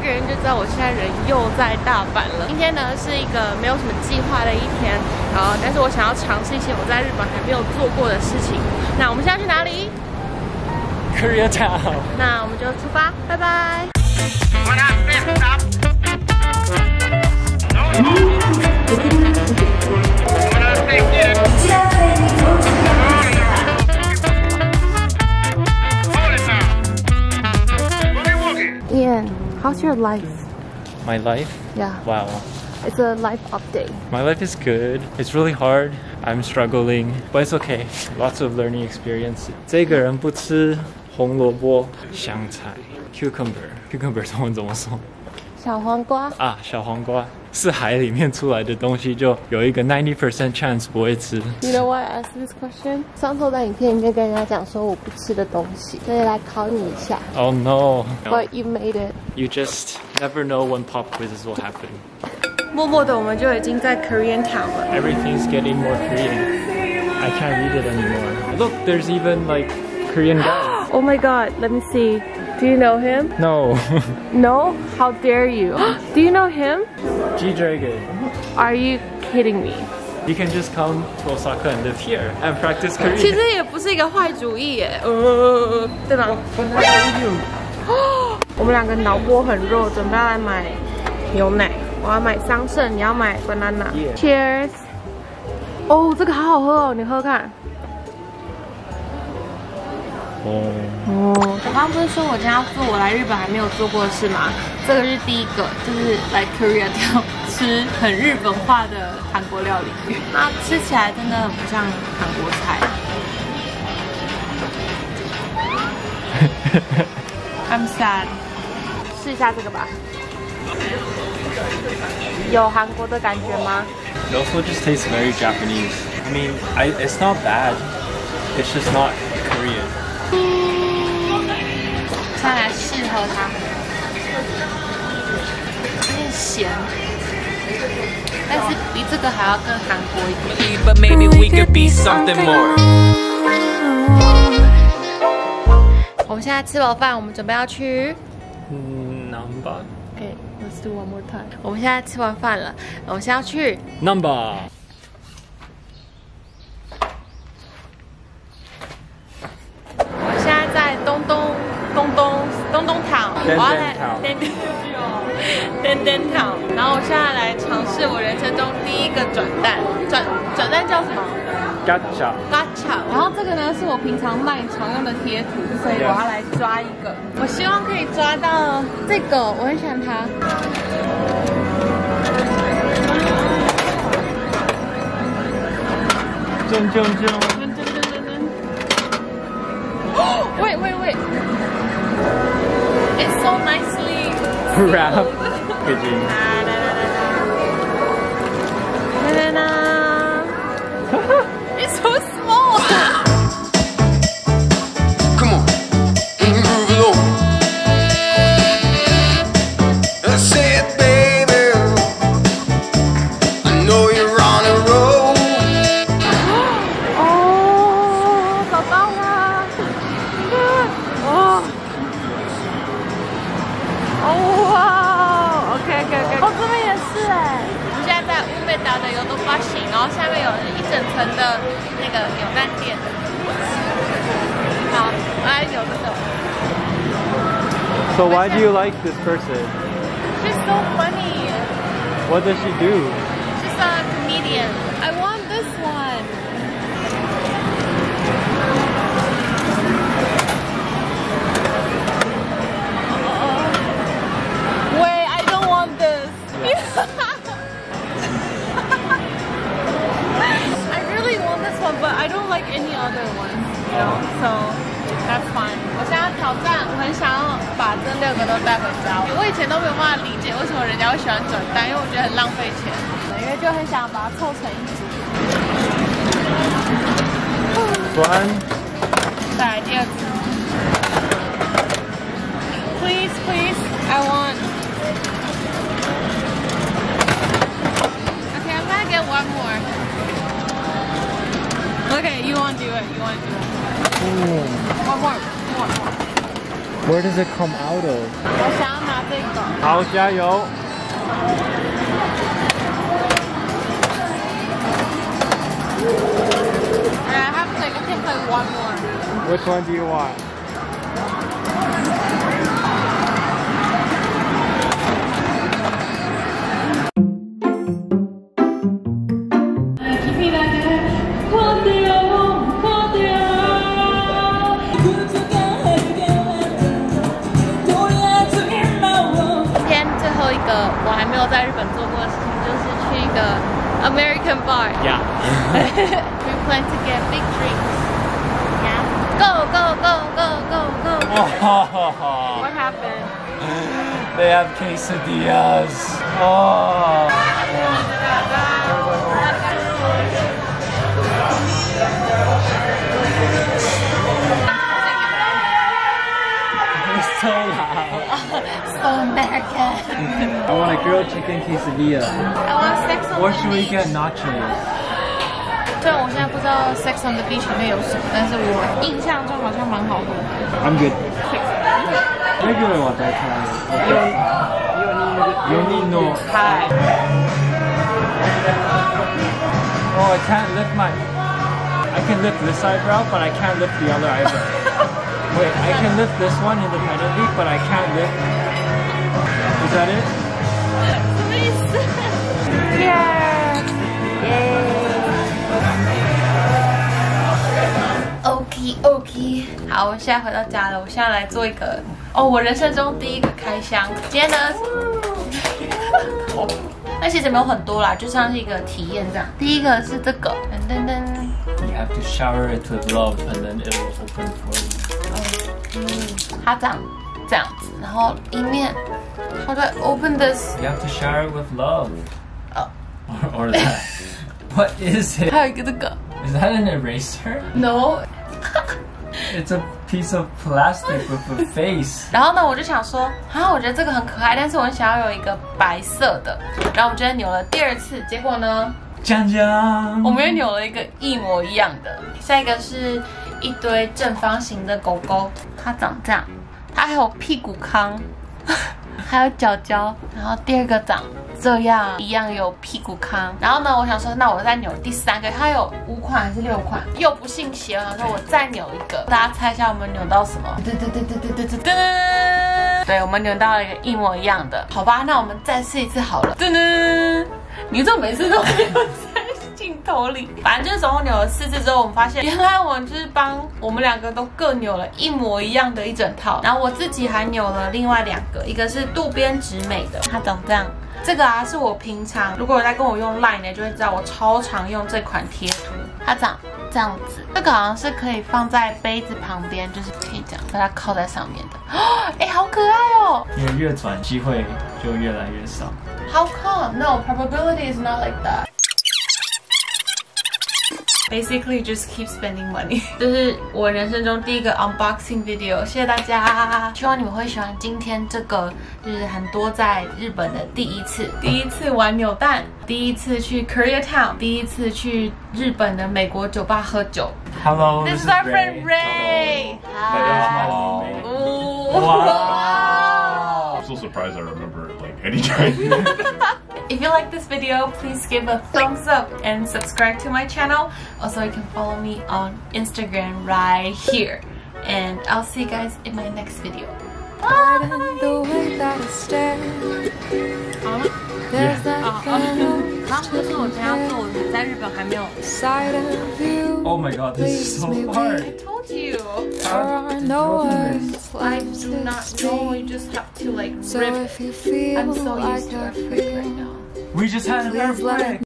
个人就知道我现在人又在大阪了。今天呢是一个没有什么计划的一天，但是我想要尝试一些我在日本还没有做过的事情。那我们现在去哪里 ？Koreatown。 那我们就出发，拜拜。Ian, how's your life? My life? Yeah. Wow. It's a life update. My life is good. It's really hard. I'm struggling, but it's okay. Lots of learning experience. 这个人不吃红萝卜、香菜 cucumber 中文怎么说？ 小黄瓜啊，小黄瓜是海里面出来的东西，就有一个 90% chance 不会吃。 You know why I asked this question? 上次我在影片里面跟人家讲说我不吃的东西，所以来考你一下。 Oh no! But you made it. You just never know when pop quizzes will happen. 默默的我们就已经在 Koreatown 了。 Everything's getting more Korean. I can't read it anymore. Look, there's even like Korean guys. Oh my god, let me see. Do you know him? No. No? How dare you? Do you know him? G-Dragon. Are you kidding me? You can just come to Osaka and live here and practice Korean. 其实也不是一个坏主意耶，对吗？我们两个脑波很弱，准备要来买牛奶。我要买桑葚，你要买 banana。Cheers！ 哦，这个好好喝哦，你喝喝看。我刚刚不是说我今天要做我来日本还没有做过的事吗？这个是第一个，就是来 Koreatown 吃很日本化的韩国料理。那吃起来真的很不像韩国菜。I'm sad。试一下这个吧。有韩国的感觉吗？ It also just tastes very Japanese. I mean, it's not bad. It's just not Korean. 现在来试喝它，有点咸，但是比这个还要更韩国一点。But maybe we could be something more. 我们现在吃饱饭，我们准备要去 Namba. Okay, let's do one more time. 我们现在吃完饭了，我们现在要去 Namba. 我现在在东东堂，我要来登堂，然后我现在来尝试我人生中第一个转蛋叫什么 ？Gacha。然后这个呢是我平常卖常用的贴图，所以我要来抓一个。我希望可以抓到这个，我很喜欢它。Wait. It's so nicely Wrap. Good job. It's so small. Come on, move it over. I said, baby, I know you're on a roll. 哦，找到了！哇 ，OK， 哦，这边也是哎。我们现在在乌梅达的有多巴西，然后下面有一整层的那个扭蛋店。好，我来扭这个。 So why do you like this person? She's so funny. What does she do? She's a comedian. I want this one. Wait, I don't want this. I really want this one, but I don't like any other ones. You know, so that's fine. 我现在挑战，我很想要把这6个都带回家。我以前都没有办法理解为什么人家会喜欢转蛋，因为我觉得很浪费钱。因为就很想把它凑成一组。再来第二组。Please, I want. Okay, I'm gonna get one more. Okay, you want to do it. One more. Where does it come out of? 我想要拿这个。 好，加油！ I have to take like one more. Which one do you want? American bar. Yeah. We plan to get big drinks. Yeah. Go, go, go, go, go, go. What happened? They have quesadillas. Oh. It's so loud. So American. I want a grilled chicken quesadilla. I want Sex on Or the should we Beach. get nachos? 虽然我现在不知道 Sex on the Beach 里面有什么，但是我印象中好像蛮好喝的。 I'm good. Regular one, I try. Yonino. Hi. Oh, I can't lift my... I can lift this eyebrow, but I can't lift the other eyebrow. Wait, I can lift this one independently, but I can't lift... Is that it? Yeah. OK OK， 好，我现在回到家了。我现在来做一个我人生中第一个开箱。今天呢，那其实没有很多啦，就像是一个体验这样。第一个是这个，噔噔噔。 You have to shower it with love, and then it will open for you. 它长这样子，然后一面，How do I open this? You have to shower it with love. Oh. Or that. What is it? 还有一个这个 Is that an eraser? ，No。 It's a piece of plastic with a face. 然后呢，我就想说，我觉得这个很可爱，但是我想要有一个白色的。然后我今天扭了第二次，结果呢， 江江， 我们又扭了一个一模一样的。下一个是一堆正方形的狗狗，它长这样，它还有屁股康，还有脚脚。然后第二个长这样，一样有屁股康。然后呢，我想说，那我再扭第三个，它有5款还是6款？又不信邪，我想说我再扭一个，大家猜一下我们扭到什么？对，我们扭到了一个一模一样的。好吧，那我们再试一次好了。你这每次都没有在镜头里。反正就是总共扭了4次之后，我们发现原来我们就是帮我们2个都各扭了一模一样的一整套。然后我自己还扭了另外2个，一个是渡边直美的，它长这样。这个是我平常如果有在跟我用 LINE 的，就会知道我超常用这款贴图。它长这样子，这个好像是可以放在杯子旁边，就是可以这样把它靠在上面的。好可爱哦！ 因为越转机会就越来越少。 How come? No, probability is not like that. Basically, just keep spending money. 这是我人生中第一个 unboxing video， 谢谢大家。希望你们会喜欢今天这个，就是很多在日本的第一次玩扭蛋，第一次去 Koreatown， 第一次去日本的美国酒吧喝酒。 Hello, this is our friend Ray. Hi. Wow. I'm so surprised I remember it like anytime. If you like this video, please give a thumbs up and subscribe to my channel. Also, you can follow me on Instagram right here. And I'll see you guys in my next video. Pardon the way that I stare. There's that kind side of you. Oh my god, this is so hard. I told you. There are no words I left do to not know. You say. just have to like So rip. if you feel I'm so like used to I earthquake right feel, now. We just had an please let earthquake.